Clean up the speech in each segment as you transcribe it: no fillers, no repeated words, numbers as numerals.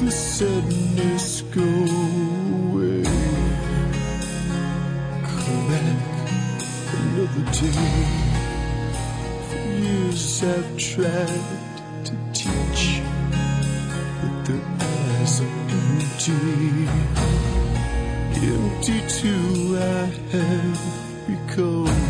the sadness go away. Come back another day. For years I've tried to teach, but their eyes are empty. Empty too I have become.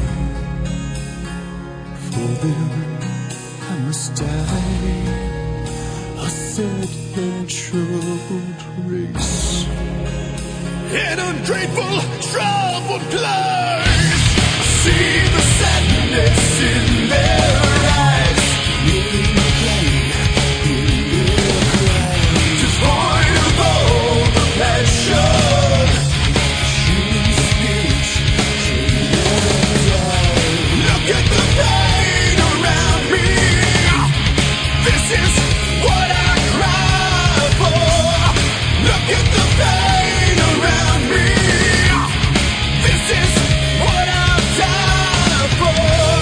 For them I must die, a sad and troubled race, an ungrateful, troubled place. See the sadness in their eyes, kneeling plain in their cries, devoid of all the passion. Human spirits can never die. Look at the pain around me. This is what I cry for. Look at the pain around me. This is what I'll die for.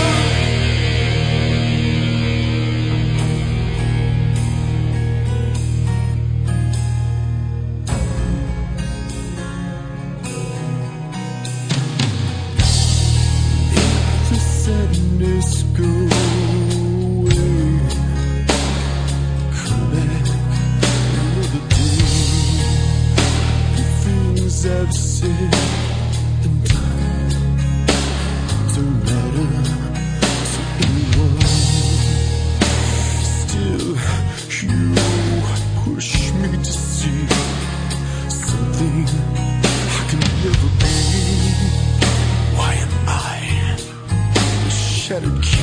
If the sadness go away, come back another day. The things I've said and done don't matter to anyone. Still, you push me to see something I can never be. Why am I a shattered key?